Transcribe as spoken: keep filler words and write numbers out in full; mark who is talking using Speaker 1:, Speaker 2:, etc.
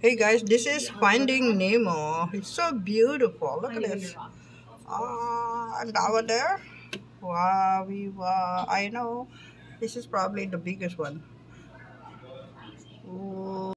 Speaker 1: Hey guys, this is Finding Nemo. It's so beautiful. Look at this. Ah, and over there. Wow, we wow. I know. This is probably the biggest one.